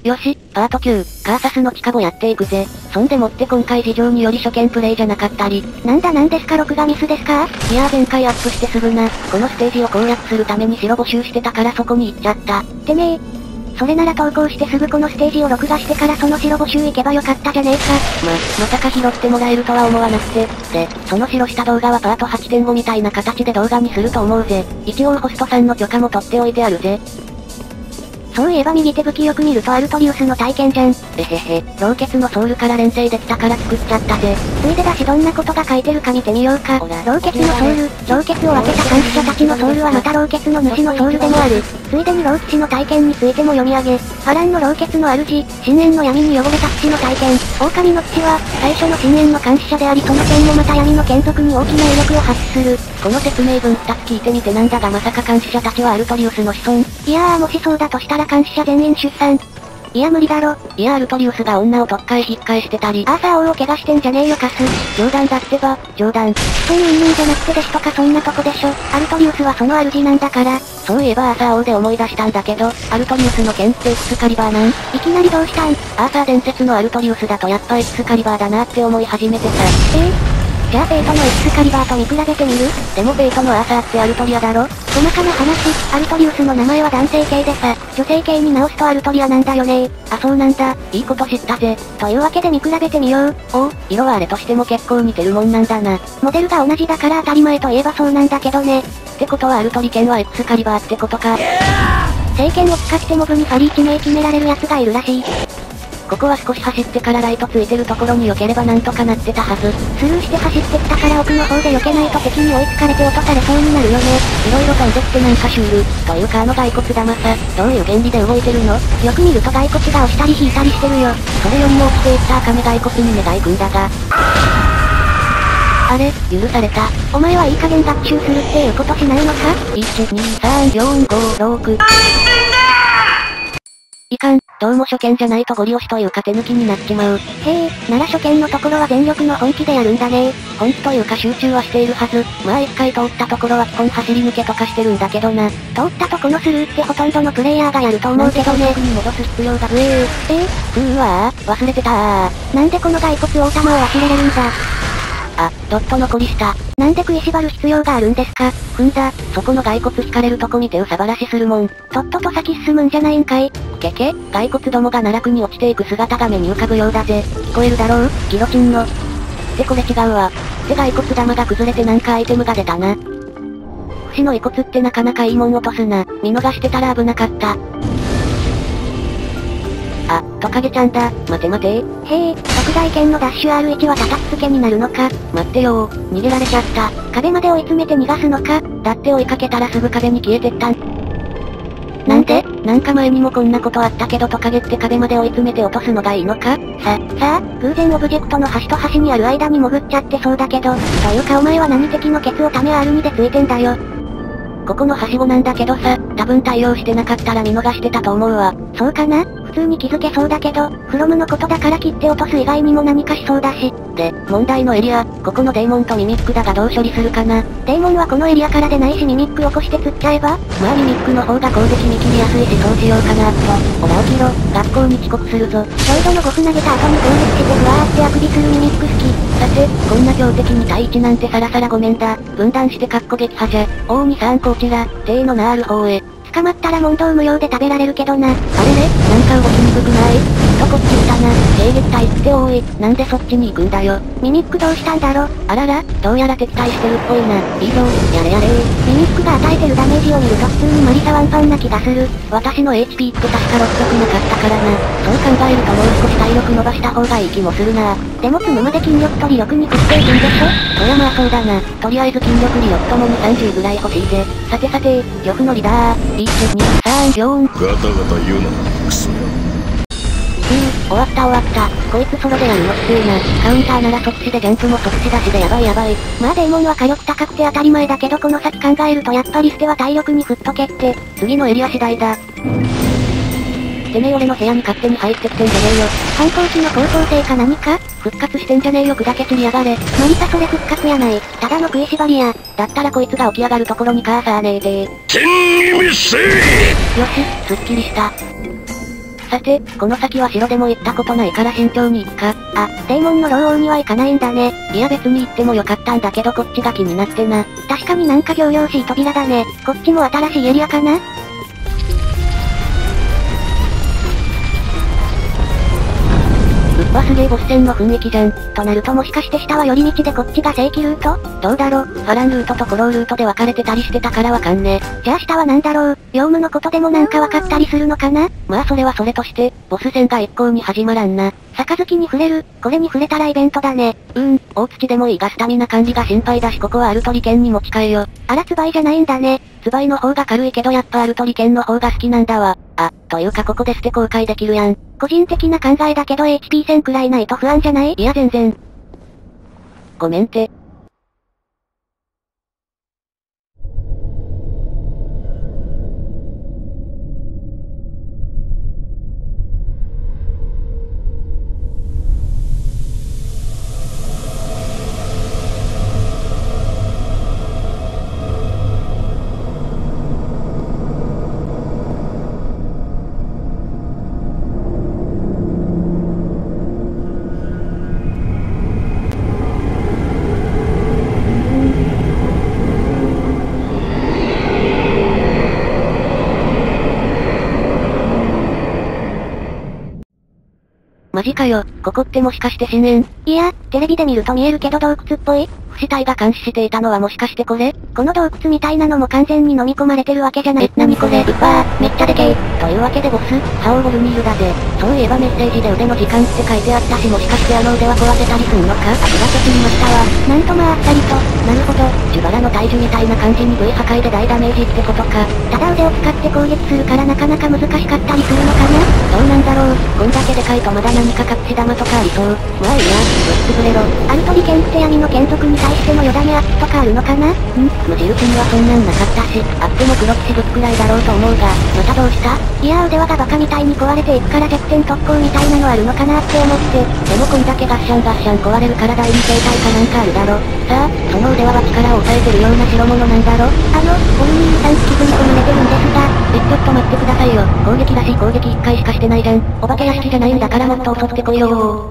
よし、パート9、カーサスの地下をやっていくぜ。そんでもって今回事情により初見プレイじゃなかったり。 なんですか、録画ミスですか？ いやー前回アップしてすぐな、このステージを攻略するために白募集してたからそこに行っちゃった。 てめえ。それなら投稿してすぐこのステージを録画してからその白募集行けばよかったじゃねえか。 まさか拾ってもらえるとは思わなくて。で、その白した動画はパート 8.5 みたいな形で動画にすると思うぜ。一応ホストさんの許可も取っておいてあるぜ。 そういえば右手武器よく見るとアルトリウスの体験じゃん。 えへへ、老血のソウルから連成できたから作っちゃったぜ。 ついでだしどんなことが書いてるか見てみようか。老血のソウル、老血を分けた監視者たちのソウルはまた老血の主のソウルでもある。ついでに老騎士の体験についても読み上げ。波乱の老血の主、深淵の闇に汚れた騎士の体験。狼の父は、最初の深淵の監視者でありその剣もまた闇の眷属に大きな威力を発揮する。 この説明文2つ聞いてみてなんだがまさか監視者たちはアルトリウスの子孫。 いやーもしそうだとしたら監視者全員出産。いや無理だろ。 いやアルトリウスが女を特会引っ返してたり。 アーサー王を怪我してんじゃねえよカス。 冗談だってば、冗談。 そういう人じゃなくて弟子とかそんなとこでしょ。アルトリウスはその主なんだから。 そういえばアーサー王で思い出したんだけど、アルトリウスの剣ってエクスカリバーなん？いきなりどうしたん？ アーサー伝説のアルトリウスだとやっぱエクスカリバーだなって思い始めてさ。 じゃあペイトのエクスカリバーと見比べてみる？ でもペイトのアーサーってアルトリアだろ？ 細かな話、アルトリウスの名前は男性系でさ、女性系に直すとアルトリアなんだよね。 あそうなんだ、いいこと知ったぜ。 というわけで見比べてみよう。 おう、色はあれとしても結構似てるもんなんだな。 モデルが同じだから当たり前といえばそうなんだけどね。 ってことはアルトリ剣はエクスカリバーってことか。 聖剣を使ってモブにファリー致命決められる奴がいるらしい。 ここは少し走ってからライトついてるところに避ければなんとかなってたはず。 スルーして走ってきたから奥の方で避けないと敵に追いつかれて落とされそうになるよね。 色々飛んでってなんかシュール。というか骸骨玉さ、どういう原理で動いてるの？ よく見ると骸骨が押したり引いたりしてるよ。 それよりも起きていった赤目骸骨に目が行くんだが。あれ、許された。 お前はいい加減学習するっていうことしないのか？ 1、2、3、4、5、6。いかん、どうも初見じゃないとゴリ押しというか手抜きになっちまう。 へえ、なら初見のところは全力の本気でやるんだね。 本気というか集中はしているはず。まあ一回通ったところは基本走り抜けとかしてるんだけどな。 通ったとこのスルーってほとんどのプレイヤーがやると思うけどね。 に戻す必要が忘れてたー。 なんでこの骸骨王様を忘れれるんだ。 あ、ドット残りした。 なんで食いしばる必要があるんですか？ 踏んだ、そこの骸骨引かれるとこ見てうさばらしするもん。 とっとと先進むんじゃないんかい。 骸骨どもが奈落に落ちていく姿が目に浮かぶようだぜ。聞こえるだろう？ギロチンの。ってこれ違うわ。って骸骨玉が崩れてなんかアイテムが出たな。不死の遺骨ってなかなかいいもん落とすな。見逃してたら危なかった。あ、トカゲちゃんだ。待て待て。 へえ、特大剣のダッシュ R1 は叩きつけになるのか。 待ってよー、逃げられちゃった。 壁まで追い詰めて逃がすのか。 だって追いかけたらすぐ壁に消えてったん。なんで？なんか前にもこんなことあったけどトカゲって壁まで追い詰めて落とすのがいいのか？ さあ、偶然オブジェクトの端と端にある間に潜っちゃってそうだけど、というかお前は何敵のケツをため R2 でついてんだよ。 ここのはしごなんだけどさ、多分対応してなかったら見逃してたと思うわ。 そうかな？普通に気づけそうだけど、フロムのことだから切って落とす以外にも何かしそうだし。 で、問題のエリア、ここのデーモンとミミックだがどう処理するかな。 デーモンはこのエリアから出ないしミミック起こして釣っちゃえば？ まあミミックの方が攻撃見切りやすいしそうしようかなと。ほら起きろ、学校に遅刻するぞ。 ちょうどの5歩投げた後に攻撃してふわーってあくびするミミック好き。 さて、こんな強敵に対1なんてさらさらごめんだ。分断してかっこ撃破じゃ。おーにさんこちら、手のなある方へ。 捕まったら問答無用で食べられるけどな。 あれれ、なんか動きにくくない？とこっち来たな。迎撃隊って多い。なんでそっちに行くんだよ。 ミミックどうしたんだろ？ あらら、どうやら敵対してるっぽいな。いいぞ、やれやれミミックが与えてるダメージを見ると普通にマリサワンパンな気がする。 私の HP って確か600なかったからな。そう考えるともう少し体力伸ばした方がいい気もするな。 でも積むまで筋力と利力に食っていくんでしょ？ そりゃまあそうだな。とりあえず筋力利力ともに30ぐらい欲しいぜ。さてさて、呂布のリーダー、1、2、3、4。 ガタガタ言うな、クソや。 終わったこいつソロでやるのきついな。カウンターならそっちでジャンプもそっちだしでやばい。 まあデーモンは火力高くて当たり前だけどこの先考えるとやっぱり捨ては体力に振っとけって。 次のエリア次第だ。てめえ俺の部屋に勝手に入ってきてんじゃねえよ。 反抗期の高校生か何か？ 復活してんじゃねえよ砕け散りやがれ。 マリサそれ復活やない。ただの食いしばりや。 だったらこいつが起き上がるところにカーサーねえでー。 天に見せー。 よし、すっきりした。 さて、この先は城でも行ったことないから慎重に行くか。 あ、デーモンの牢王には行かないんだね。 いや別に行ってもよかったんだけどこっちが気になってな。 確かになんか仰々しい扉だね。こっちも新しいエリアかな？ わすげえボス戦の雰囲気じゃん。 となるともしかして下は寄り道でこっちが正規ルート？ どうだろ、ファランルートとコロールートで分かれてたりしてたからわかんねじゃあ下はなんだろう？業務のことでもなんか分かったりするのかな？ まあそれはそれとして、ボス戦が一向に始まらんな。 杯に触れる、これに触れたらイベントだね。 大土でもいいがスタミナ管理が心配だしここはアルトリ剣に持ち替えよ。 あらツバイじゃないんだね。 ツバイの方が軽いけどやっぱアルトリ剣の方が好きなんだわ。あ、というかここで捨て公開できるやん。 個人的な考えだけど HP 1000くらいないと不安じゃない？ いや全然。ごめんて。マジかよ、ここってもしかして深淵？ いや、テレビで見ると見えるけど洞窟っぽい？ 不死体が監視していたのはもしかしてこれ？ この洞窟みたいなのも完全に飲み込まれてるわけじゃない。 なにこれ？ わー、めっちゃでけえ。 というわけでボス、ハオボルニールだぜ。そういえばメッセージで腕の時間って書いてあったしもしかしてあの腕は壊せたりすんのか？ありがとうすみましたわ。 なんとまああっさりと。 なるほど、ジュバラの体重みたいな感じに V 破壊で大ダメージってことか。 ただ腕を使って攻撃するからなかなか難しかったりするのかな？ どうなんだろう、こんだけでかいとまだ何か隠し玉とかありそう。まあいいや、ぶっ潰れろ。 アルトリ剣って闇の剣族に対してのよだめ圧とかあるのかな？ 無印にはそんなんなかったし、あっても黒騎士ぶつくらいだろうと思うが、またどうした？ いや腕輪がバカみたいに壊れていくから弱点特攻みたいなのあるのかなって思って。 でもこんだけガッシャン壊れるから第二形態かなんかあるだろ。さあ、その腕輪は力を抑えてるような代物なんだろ。 ボルニールさん気分込まれてるんですが。 ちょっと待ってくださいよ。攻撃らしい攻撃1回しかしてないじゃん。お化け屋敷じゃないんだからもっと襲ってこいよ。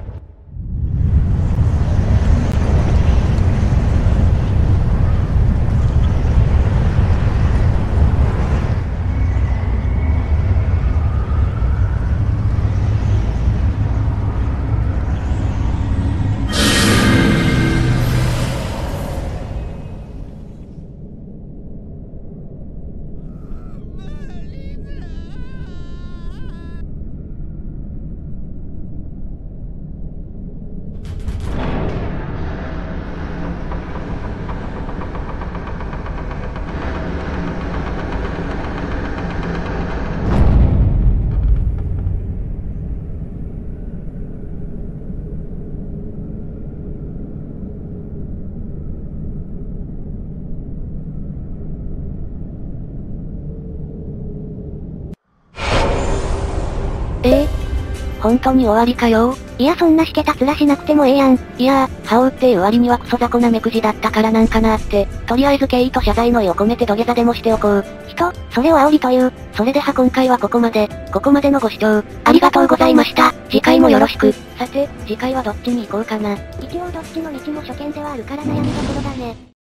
本当に終わりかよ。 いやそんなしけた面しなくてもええやん。 いやハオっていう割にはクソ雑魚な目くじだったからなんかなーって、とりあえず敬意と謝罪の意を込めて土下座でもしておこう。 それを煽りという。 それでは今回はここまでのご視聴、ありがとうございました。次回もよろしく。さて、次回はどっちに行こうかな。 一応どっちの道も初見ではあるから悩みどころだね。